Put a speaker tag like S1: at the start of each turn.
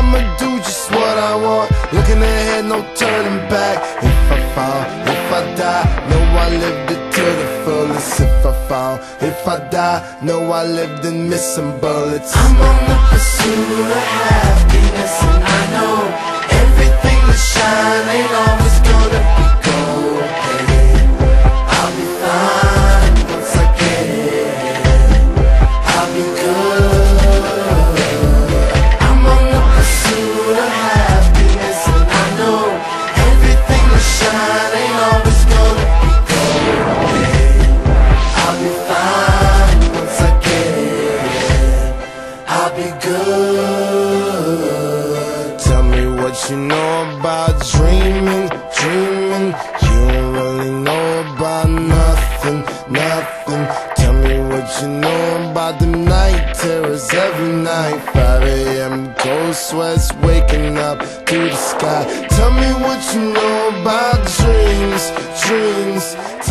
S1: I'ma do just what I want. Looking ahead, no turning back. If I fall, if I die, know I lived it to the fullest. If I fall, if I die, know I lived in missing bullets.
S2: I'm on the pursuit of happiness, and I know everything that shine ain't always gonna be gold. Hey, I'll be fine once I get it. I'll be good. I'm on the pursuit of happiness, and I know everything that shine ain't always gonna be gold. Hey, I'll be fine once I get it. I'll be good.
S1: Tell me what you know about dreaming, dreaming. You don't really know about nothing, nothing. Tell me what you know about the night terrors every night. 5 a.m. cold sweats waking up to the sky. Tell me what you know about dreams, dreams.